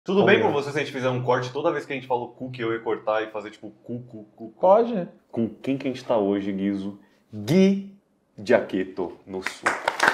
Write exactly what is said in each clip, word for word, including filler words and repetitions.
Tudo bem Olha. com você se a gente fizer um corte toda vez que a gente falou cookie, eu ia cortar e fazer tipo cu, cu, cu, cu? Pode. Com quem que a gente tá hoje, Guizo? Gui Giacchetto no sul.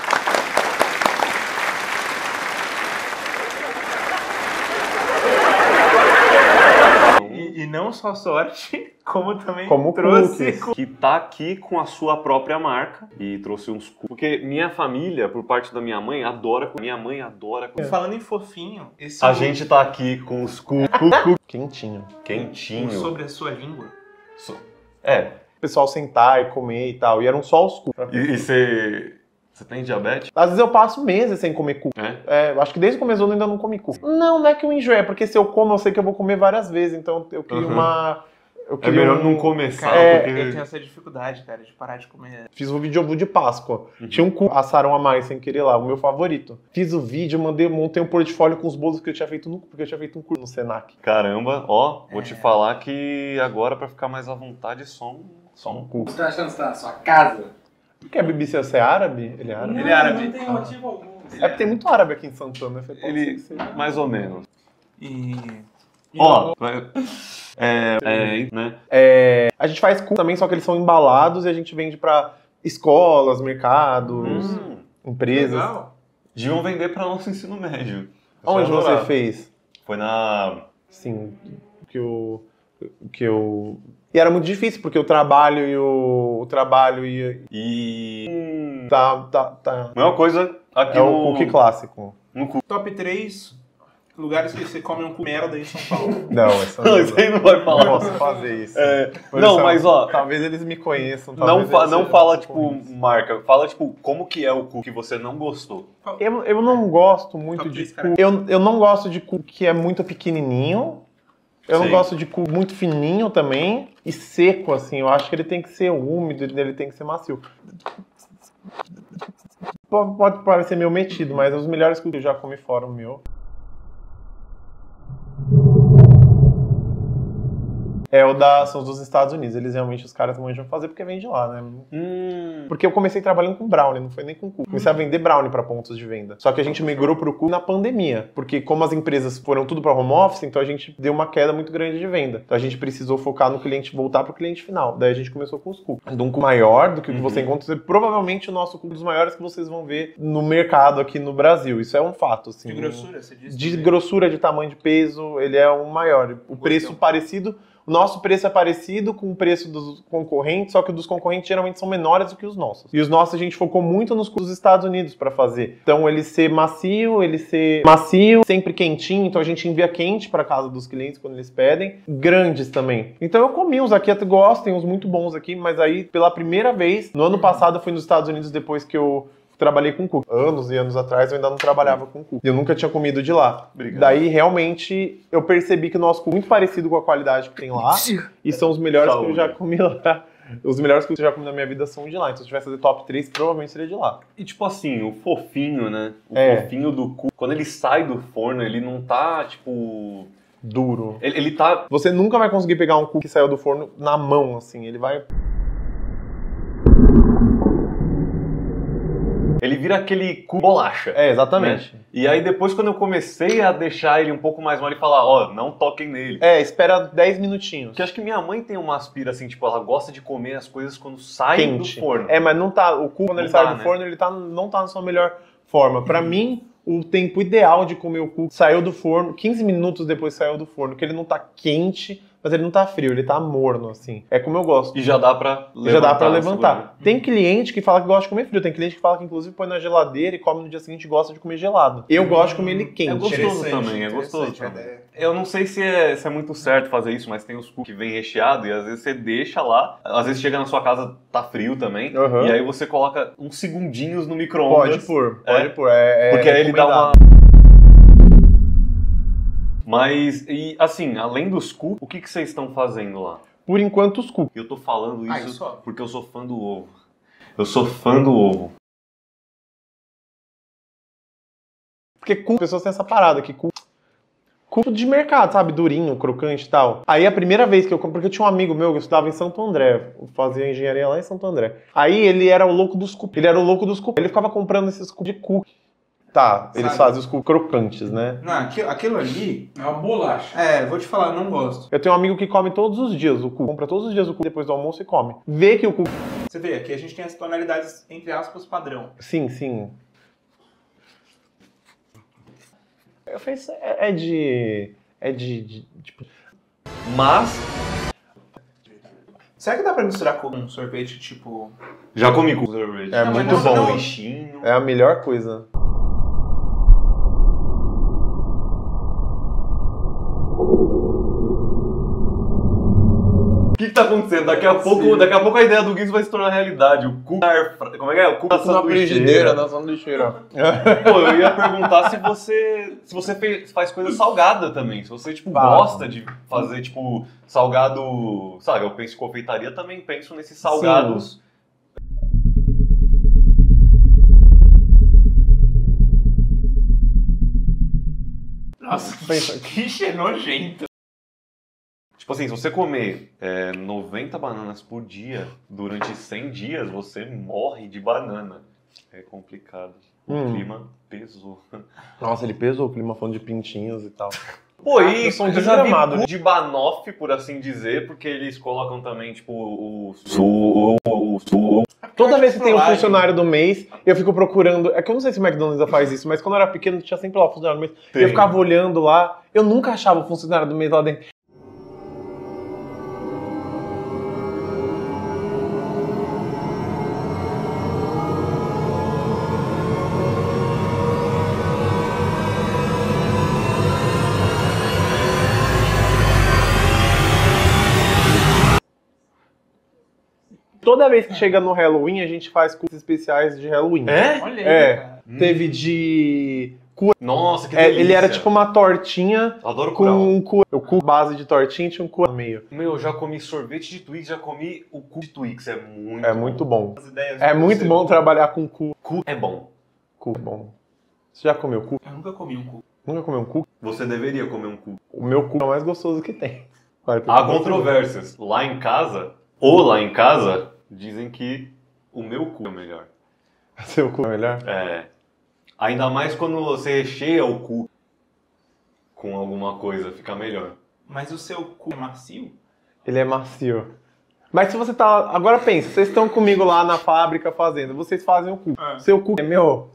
E, e não só sorte, como também Como trouxe... cookies. Que tá aqui com a sua própria marca e trouxe uns cookies. Porque minha família, por parte da minha mãe, adora. Minha mãe adora. Falando em fofinho, esse A gente tá aqui com os cookies Quentinho. quentinho. sobre a sua língua. So- É. O pessoal sentar e comer e tal. E eram só os cu. E você. Você tem diabetes? Às vezes eu passo meses sem comer cu. É? É, eu acho que desde o começo do ano eu ainda não comi cu. Não, não é que eu enjoei, é porque se eu como, eu sei que eu vou comer várias vezes. Então eu queria Uhum. uma. Eu É queria melhor um- não começar, É, porque. Eu tenho essa dificuldade, cara, de parar de comer. Fiz o vídeo de Páscoa. Uhum. Tinha um cu, assaram a mais sem querer lá, o meu favorito. Fiz o vídeo, mandei, montei um portfólio com os bolos que eu tinha feito no cu, porque eu tinha feito um curso no Senac. Caramba, ó, vou É. te falar que agora, pra ficar mais à vontade, só um, só um cu. Você tá achando que você tá na sua casa? Por que a B B C é árabe? Ele é árabe? Ele é árabe. Não tem motivo algum. É porque tem muito árabe aqui em Santana. Eu falei, pode Ele, ser que seja. mais ou menos. E... e Ó, é, é, né? É, a gente faz cu também, só que eles são embalados e a gente vende pra escolas, mercados, Hum, empresas. Legal. deviam vender pra nosso ensino médio. Onde Eu você adorava. fez? Foi na... Sim, que eu, que eu... E era muito difícil, porque o trabalho e o, o trabalho e... E... Tá, tá, tá. Mesma coisa aqui É o no... cookie clássico. no cu. Top três lugares que você come um cu merda em São Paulo. Não, essa Não, isso aí não vai não falar. posso fazer isso. É, Por não, isso, mas ó, Talvez eles me conheçam. não, talvez fa eles não sejam fala, tipo, concorrentes. marca. Fala, tipo, como que é o cu que você não gostou. Eu, eu não gosto muito Top de três, cu. cara. Eu, eu não gosto de cu que é muito pequenininho. Eu não Sim. gosto de cu muito fininho também. E seco, assim. Eu acho que ele tem que ser úmido, ele tem que ser macio. Pode, pode parecer meio metido, mas os melhores cu que eu já comi fora o meu. É o da, são os dos Estados Unidos. Eles realmente, os caras manjam fazer porque vem de lá, né? Hum... Porque eu comecei trabalhando com brownie, não foi nem com cu. Comecei a vender brownie para pontos de venda. Só que a gente migrou pro cu na pandemia. Porque como as empresas foram tudo para home office, então a gente deu uma queda muito grande de venda. Então a gente precisou focar no cliente, voltar pro cliente final. Daí a gente começou com os cu. De um cu maior do que o que Uhum. você encontra. Provavelmente o nosso cu dos maiores que vocês vão ver no mercado aqui no Brasil. Isso é um fato, assim. De grossura, você disse? De também. grossura, de tamanho de peso, ele é um maior. O preço Gostei. parecido... O nosso preço é parecido com o preço dos concorrentes, só que o dos concorrentes geralmente são menores do que os nossos. E os nossos a gente focou muito nos dos Estados Unidos para fazer. Então ele ser macio, ele ser macio, sempre quentinho, então a gente envia quente para casa dos clientes quando eles pedem. Grandes também. Então eu comi uns aqui, até gosto, tem uns muito bons aqui, mas aí pela primeira vez, no ano passado eu fui nos Estados Unidos depois que eu trabalhei com cu. Anos e anos atrás eu ainda não trabalhava com cu. E eu nunca tinha comido de lá. Obrigado. Daí, realmente, eu percebi que o nosso cu é muito parecido com a qualidade que tem lá. E são os melhores Saúde. que eu já comi lá. Os melhores que eu já comi na minha vida são de lá. Então, se eu tivesse fazer top três, provavelmente seria de lá. E tipo assim, o fofinho, né? O É. fofinho do cu, quando ele sai do forno, ele não tá, tipo... Duro. Ele, ele tá... Você nunca vai conseguir pegar um cu que saiu do forno na mão, assim. Ele vai... Ele vira aquele cu bolacha. É, exatamente. E aí depois, quando eu comecei a deixar ele um pouco mais mole e falar, ó, não toquem nele. É, espera dez minutinhos. Porque acho que minha mãe tem uma aspira assim, tipo, ela gosta de comer as coisas quando saem Quente. do forno. É, mas não tá... O cu, quando Não ele sai tá, do né? forno, ele tá, não tá na sua melhor forma. Pra mim, o tempo ideal de comer o cu saiu do forno, quinze minutos depois saiu do forno, que ele não tá quente, mas ele não tá frio, ele tá morno, assim. É como eu gosto. E já dá pra levantar. E já dá pra levantar. segurando. Tem cliente que fala que gosta de comer frio, tem cliente que fala que inclusive põe na geladeira e come no dia seguinte e gosta de comer gelado. Eu gosto de comer ele quente. É gostoso Interessante, também, é interessante gostoso a também. ideia. Eu não sei se é, se é muito certo fazer isso, mas tem os cu que vem recheado e às vezes você deixa lá, às vezes chega na sua casa, tá frio também, Aham. e aí você coloca uns segundinhos no Pode micro-ondas. pôr, É. pode pôr. É, é Porque aí ele dá uma... recomendado. Mas, e assim, além dos cu, o que, que vocês estão fazendo lá? Por enquanto, os cu. Eu tô falando Ah, isso isso, ó. porque eu sou fã do ovo. Eu sou fã do ovo. Porque cu, as pessoas têm essa parada que cu... Cu de mercado, sabe? Durinho, crocante e tal. Aí a primeira vez que eu... Porque eu tinha um amigo meu que estudava em Santo André. Eu fazia engenharia lá em Santo André. Aí ele era o louco dos cu. Ele era o louco dos cu. Ele ficava comprando esses cu de cu. Tá, eles Sabe? fazem os cu crocantes, né? Não, aquilo, aquilo ali... É uma bolacha. É, vou te falar, eu não gosto. Eu tenho um amigo que come todos os dias o cu. Compra todos os dias o cu depois do almoço e come. Vê que o cu... Você vê, aqui a gente tem as tonalidades, entre aspas, padrão. Sim, sim. Eu falei, isso é é de... É de... de- tipo... Mas, Será que dá pra misturar com um sorvete, tipo... já comi com sorvete. É Não, mas muito não- bom. não- Lanchinho. É a melhor coisa. O que, que tá acontecendo? Daqui a, pouco, daqui a pouco a ideia do Guiz vai se tornar realidade. O cu na air fry- Como é que é? O cu na sanduicheira. na sanduicheira. Pô, eu ia perguntar se você, se você fez- faz coisa salgada também. Se você, tipo, Faço. gosta de fazer, tipo, salgado... Sabe, eu penso em confeitaria, também penso nesses salgados. Nossa, Pensa- que cheiro nojento. Tipo assim, se você comer é, noventa bananas por dia durante cem dias, você morre de banana. É complicado. O Hum. clima pesou. Nossa, ele pesou o clima falando de pintinhos e tal. Pô, eu e sou um eu já vi desgramado. cu de banoffee, por assim dizer, porque eles colocam também, tipo, o... o, o, o Toda vez que tem um Trollagem. funcionário do mês, eu fico procurando. É que eu não sei se o McDonald's ainda faz isso, mas quando eu era pequeno tinha sempre lá o funcionário do mês. Tem. Eu ficava olhando lá, eu nunca achava o funcionário do mês lá dentro. Toda vez que chega no Halloween, a gente faz cursos especiais de Halloween. É? Olha aí, É. cara. Teve de. Nossa, que é, delícia. ele era tipo uma tortinha Eu adoro curau. com um cu. O cu base de tortinha tinha um cu no meio. Meu, eu já comi sorvete de Twix, já comi o cu de Twix. É muito É muito bom. As ideias É de muito você. bom trabalhar com cu. Cu é bom. Cu bom. Você já comeu cu? Eu nunca comi um cu. Nunca comeu um cu? Você deveria comer um cu. O meu cu é o mais gostoso que tem. Vai, tem Há que- controvérsias. Lá em casa, ou lá em casa, dizem que o meu cu é o melhor. Seu cu é melhor? É. Ainda mais quando você recheia o cu com alguma coisa, fica melhor. Mas o seu cu é macio? Ele é macio. Mas se você tá... Agora pensa, vocês estão comigo lá na fábrica fazendo, vocês fazem o cu. É. Seu cu é meu...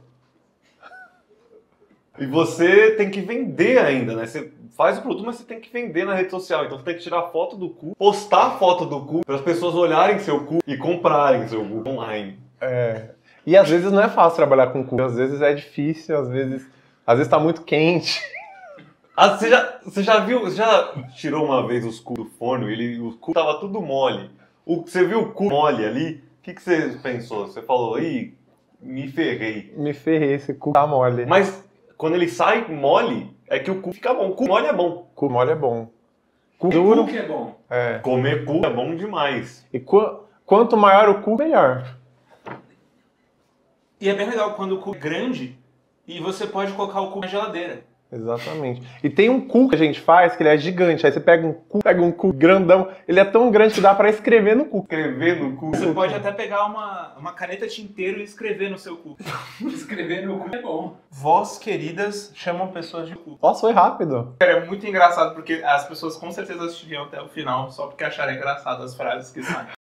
E você tem que vender ainda, né? Você faz o produto, mas você tem que vender na rede social. Então você tem que tirar foto do cu, postar a foto do cu, para as pessoas olharem seu cu e comprarem seu cu online. É... E às vezes não é fácil trabalhar com cu. Às vezes é difícil, às vezes... Às vezes tá muito quente. Ah, você já, você já viu, você já tirou uma vez os cu do forno e ele, o cu tava tudo mole. O, você viu o cu mole ali? O que, que você pensou? Você falou, ih, me ferrei. Me ferrei, esse cu tá mole. Mas quando ele sai mole, é que o cu fica bom. O cu mole é bom. Cu mole é bom. Cu Cu duro... que é bom. É. Comer cu é bom demais. E qu- quanto maior o cu, melhor. E é bem legal quando o cu é grande e você pode colocar o cu na geladeira. Exatamente. E tem um cu que a gente faz que ele é gigante. Aí você pega um cu, pega um cu grandão. Ele é tão grande que dá pra escrever no cu. Escrever no cu. Você pode até pegar uma, uma caneta tinteiro e escrever no seu cu. Escrever no cu é bom. Vós, queridas, chamam pessoas de cu. Nossa, foi rápido. Cara, é muito engraçado porque as pessoas com certeza assistiriam até o final só porque acharam engraçado as frases que saem.